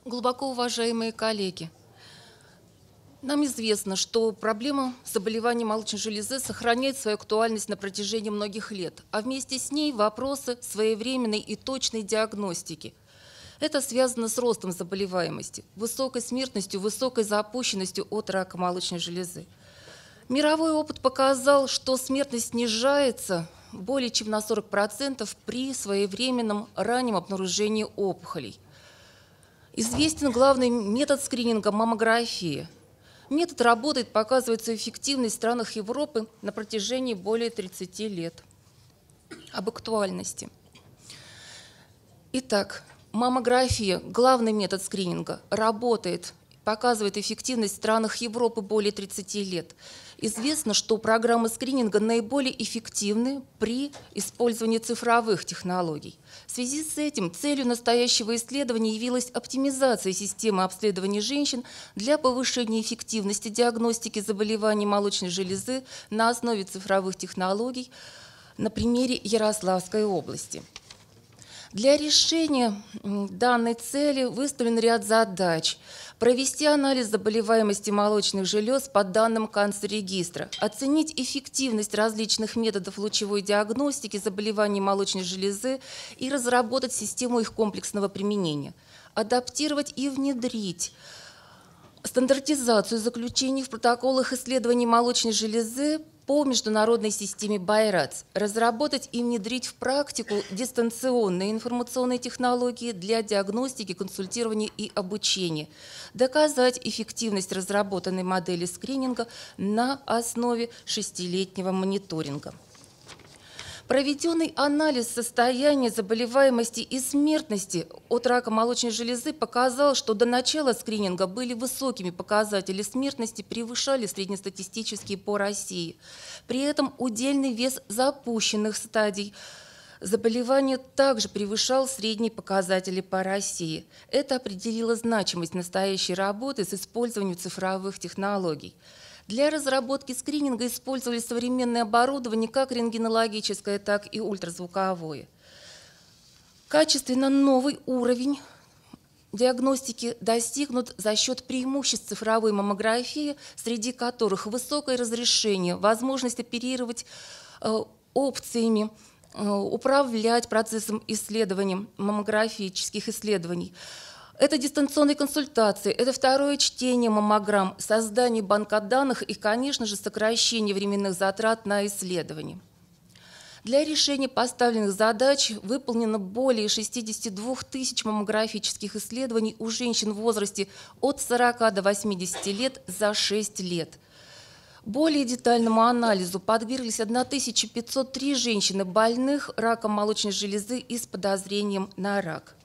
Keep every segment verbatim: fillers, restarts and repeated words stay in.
Глубоко уважаемые коллеги, нам известно, что проблема заболеваний молочной железы сохраняет свою актуальность на протяжении многих лет, а вместе с ней вопросы своевременной и точной диагностики. Это связано с ростом заболеваемости, высокой смертностью, высокой запущенностью от рака молочной железы. Мировой опыт показал, что смертность снижается более чем на сорок процентов при своевременном раннем обнаружении опухолей. Известен главный метод скрининга – маммография. Метод работает, показывает свою эффективность в странах Европы на протяжении более тридцати лет. Об актуальности. Итак, маммография, главный метод скрининга, работает, показывает эффективность в странах Европы более тридцати лет. Известно, что программы скрининга наиболее эффективны при использовании цифровых технологий. В связи с этим целью настоящего исследования явилась оптимизация системы обследования женщин для повышения эффективности диагностики заболеваний молочной железы на основе цифровых технологий на примере Ярославской области. Для решения данной цели выставлен ряд задач. Провести анализ заболеваемости молочных желез по данным канцрегистра, оценить эффективность различных методов лучевой диагностики заболеваний молочной железы и разработать систему их комплексного применения, адаптировать и внедрить стандартизацию заключений в протоколах исследований молочной железы по международной системе байрац, разработать и внедрить в практику дистанционные информационные технологии для диагностики, консультирования и обучения, доказать эффективность разработанной модели скрининга на основе шестилетнего мониторинга. Проведенный анализ состояния заболеваемости и смертности от рака молочной железы показал, что до начала скрининга были высокими показатели смертности, превышали среднестатистические по России. При этом удельный вес запущенных стадий заболевания также превышал средние показатели по России. Это определило значимость настоящей работы с использованием цифровых технологий. Для разработки скрининга использовали современное оборудование, как рентгенологическое, так и ультразвуковое. Качественно новый уровень диагностики достигнут за счет преимуществ цифровой маммографии, среди которых высокое разрешение, возможность оперировать э, опциями, э, управлять процессом исследований, маммографических исследований. Это дистанционные консультации, это второе чтение маммограмм, создание банка данных и, конечно же, сокращение временных затрат на исследование. Для решения поставленных задач выполнено более шестидесяти двух тысяч маммографических исследований у женщин в возрасте от сорока до восьмидесяти лет за шесть лет. Более детальному анализу подверглись тысяча пятьсот три женщины, больных раком молочной железы и с подозрением на рак.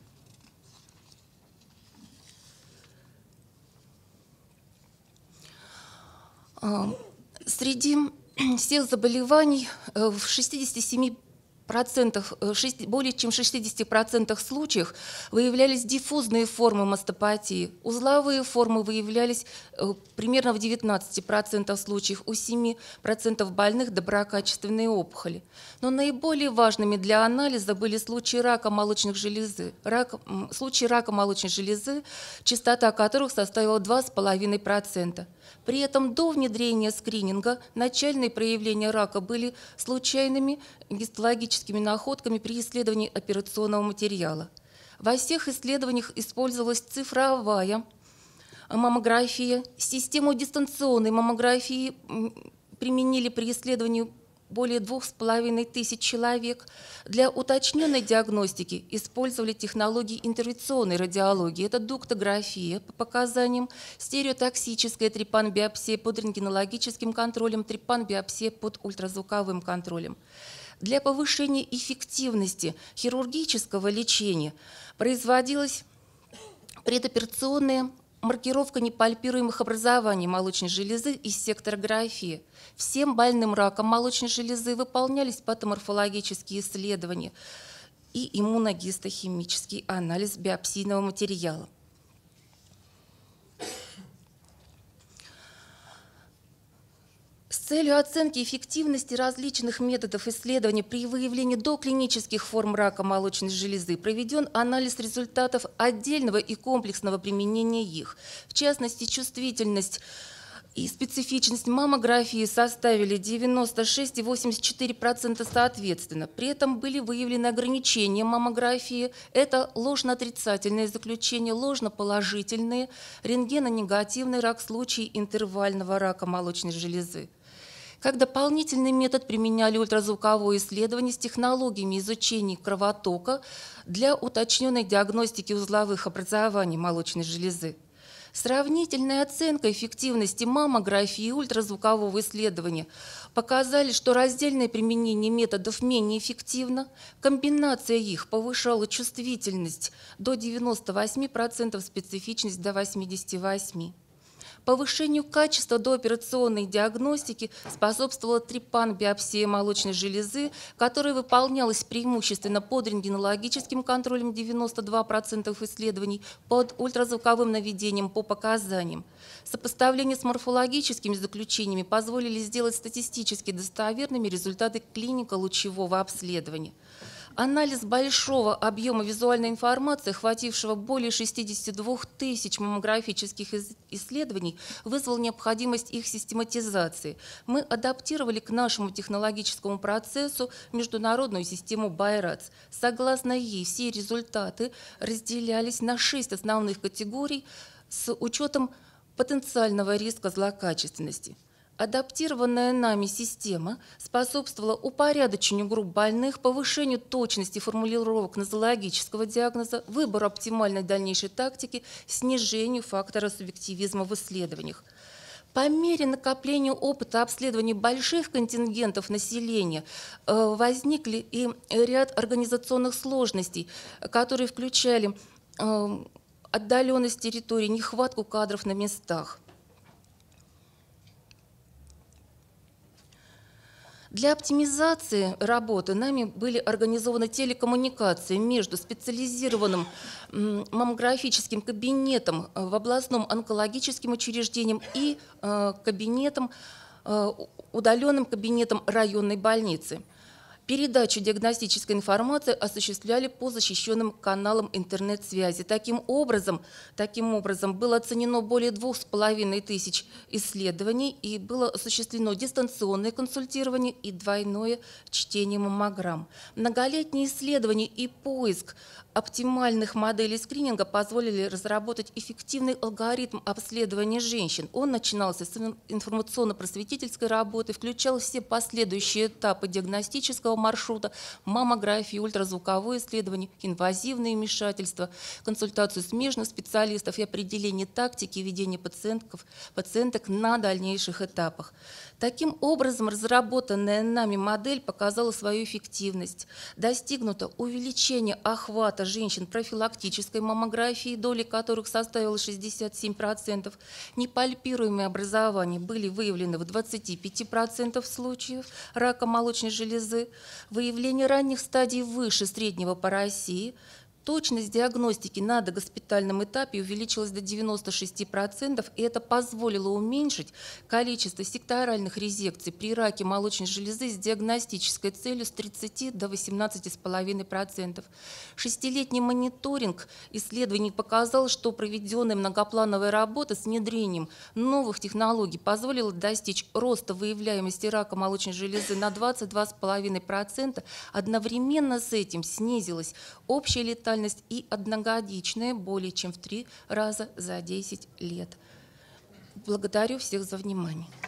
Среди всех заболеваний в шестидесяти семи процентах, более чем шестидесяти процентах случаев выявлялись диффузные формы мастопатии. Узловые формы выявлялись примерно в девятнадцати процентах случаев, у семи процентов больных доброкачественные опухоли. Но наиболее важными для анализа были случаи рака молочных железы, рак, случаи рака молочной железы, частота которых составила два с половиной процента. При этом до внедрения скрининга начальные проявления рака были случайными гистологическими находками при исследовании операционного материала. Во всех исследованиях использовалась цифровая маммография. Систему дистанционной маммографии применили при исследовании более двух с половиной тысяч человек. Для уточненной диагностики использовали технологии интервенционной радиологии. Это дуктография по показаниям, стереотоксическая трепан-биопсия под рентгенологическим контролем, трепан-биопсия под ультразвуковым контролем. Для повышения эффективности хирургического лечения производилась предоперационная маркировка непальпируемых образований молочной железы и секторография. Всем больным раком молочной железы выполнялись патоморфологические исследования и иммуногистохимический анализ биопсийного материала. С целью оценки эффективности различных методов исследования при выявлении доклинических форм рака молочной железы проведен анализ результатов отдельного и комплексного применения их. В частности, чувствительность и специфичность маммографии составили девяносто шесть и восемьдесят четыре процента соответственно. При этом были выявлены ограничения маммографии. Это ложно-отрицательные заключения, ложно-положительные, рентгенонегативный рак, случаи интервального рака молочной железы. Как дополнительный метод применяли ультразвуковое исследование с технологиями изучения кровотока для уточненной диагностики узловых образований молочной железы. Сравнительная оценка эффективности маммографии и ультразвукового исследования показали, что раздельное применение методов менее эффективно, комбинация их повышала чувствительность до девяноста восьми процентов, специфичность до восьмидесяти восьми процентов. Повышению качества дооперационной диагностики способствовала трипан-биопсия молочной железы, которая выполнялась преимущественно под рентгенологическим контролем девяноста двух процентов исследований, под ультразвуковым наведением по показаниям. Сопоставление с морфологическими заключениями позволили сделать статистически достоверными результаты клинико-лучевого обследования. Анализ большого объема визуальной информации, охватившего более шестидесяти двух тысяч маммографических исследований, вызвал необходимость их систематизации. Мы адаптировали к нашему технологическому процессу международную систему байрац. Согласно ей, все результаты разделялись на шесть основных категорий с учетом потенциального риска злокачественности. Адаптированная нами система способствовала упорядочению групп больных, повышению точности формулировок нозологического диагноза, выбору оптимальной дальнейшей тактики, снижению фактора субъективизма в исследованиях. По мере накопления опыта обследования больших контингентов населения возникли и ряд организационных сложностей, которые включали отдаленность территории, нехватку кадров на местах. Для оптимизации работы нами были организованы телекоммуникации между специализированным маммографическим кабинетом в областном онкологическим учреждением и кабинетом, удаленным кабинетом районной больницы. Передачу диагностической информации осуществляли по защищенным каналам интернет-связи. Таким образом, таким образом было оценено более двух с половиной тысяч исследований и было осуществлено дистанционное консультирование и двойное чтение маммограмм. Многолетние исследования и поиск оптимальных моделей скрининга позволили разработать эффективный алгоритм обследования женщин. Он начинался с информационно-просветительской работы, включал все последующие этапы диагностического маршрута, маммографию, ультразвуковое исследование, инвазивные вмешательства, консультацию смежных специалистов и определение тактики ведения пациентов, пациенток на дальнейших этапах. Таким образом, разработанная нами модель показала свою эффективность. Достигнуто увеличение охвата женщин профилактической маммографии, доля которых составила шестьдесят семь процентов. Непальпируемые образования были выявлены в двадцати пяти процентах случаев рака молочной железы. Выявление ранних стадий выше среднего по России. Точность диагностики на догоспитальном этапе увеличилась до девяноста шести процентов, и это позволило уменьшить количество секторальных резекций при раке молочной железы с диагностической целью с тридцати до восемнадцати с половиной процентов. Шестилетний мониторинг исследований показал, что проведенная многоплановая работа с внедрением новых технологий позволила достичь роста выявляемости рака молочной железы на двадцать два с половиной процента. Одновременно с этим снизилась общая летальность и одногодичная более чем в три раза за десять лет. Благодарю всех за внимание.